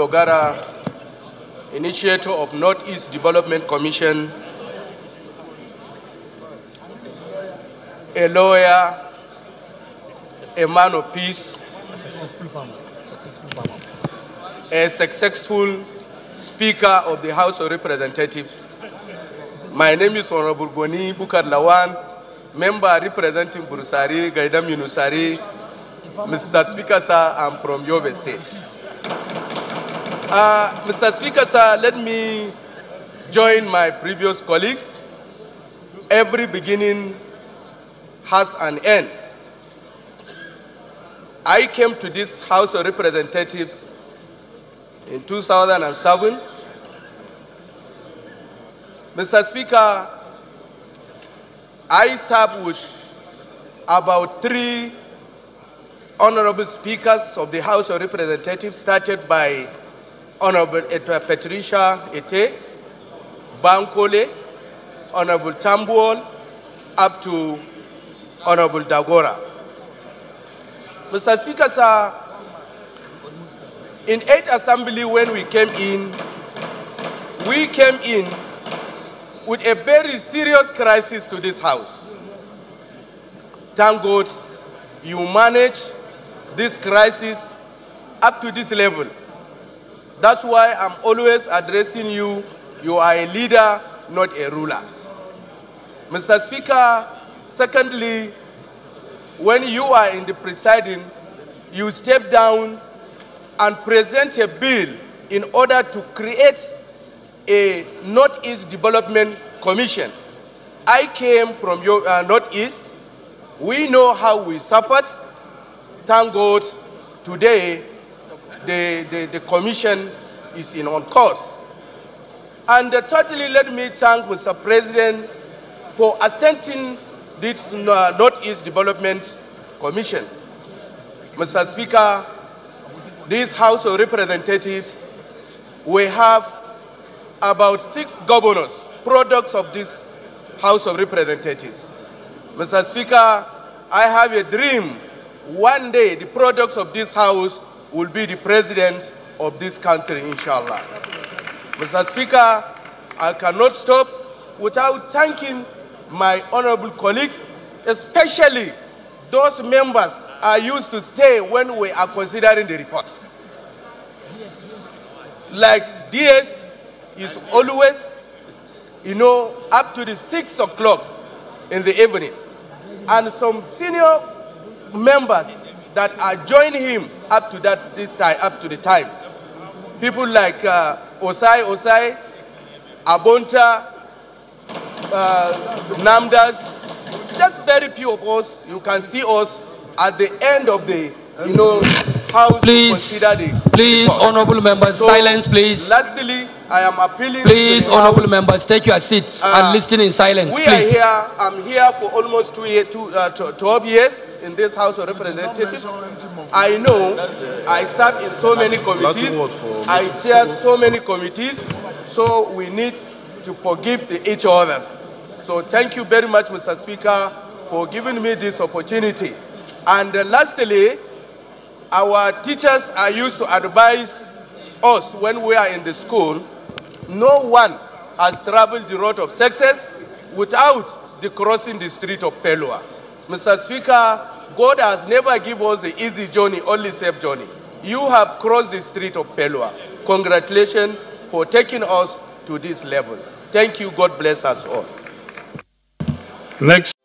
Dogara, initiator of Northeast Development Commission, a lawyer, a man of peace, a successful Speaker of the House of Representatives. My name is Honorable Boni Bukar Lawan, member representing Burusari, Gaidam Yunusari. Mr. Speaker, sir, I'm from Yobe State. Mr. Speaker, sir, let me join my previous colleagues. Every beginning has an end. I came to this House of Representatives in 2007. Mr. Speaker, I served with about 3 honorable speakers of the House of Representatives, started by Honorable Patricia Ete, Bankole, Honorable Tambuol, up to Honorable Dagora. Mr. Speaker, sir, in 8th Assembly when we came in with a very serious crisis to this House. Thank God you managed this crisis up to this level. That's why I'm always addressing you. You are a leader, not a ruler. Mr. Speaker, secondly, when you are in the presiding, you step down and present a bill in order to create a Northeast Development Commission. I came from your Northeast. We know how we suffered. Thank God today the commission is on course. And thirdly, let me thank Mr. President for assenting this Northeast Development Commission. Mr. Speaker, this House of Representatives, we have about 6 governors, products of this House of Representatives. Mr. Speaker, I have a dream. One day, the products of this House will be the president of this country, inshallah. Mr. Speaker, I cannot stop without thanking my honorable colleagues, especially those members I used to stay when we are considering the reports. Like DS is always, up to the 6 o'clock in the evening. And some senior members that are joining him up to the time. People like Osai, Abonta, Namdas, just very few of us. You can see us at the end of the, House. Please, honorable members, so, silence, please. Lastly, I am appealing. Please, honorable members, take your seats and listen in silence. We please. are here. I'm here for almost 12 years in this House of Representatives. I know I serve in so many committees. I chaired so many committees. So we need to forgive each other. So thank you very much, Mr. Speaker, for giving me this opportunity. And lastly, our teachers are used to advise us when we are in the school. No one has traveled the road of success without crossing the street of failure. Mr. Speaker, God has never given us the easy journey, only safe journey. You have crossed the street of failure. Congratulations for taking us to this level. Thank you. God bless us all. Next.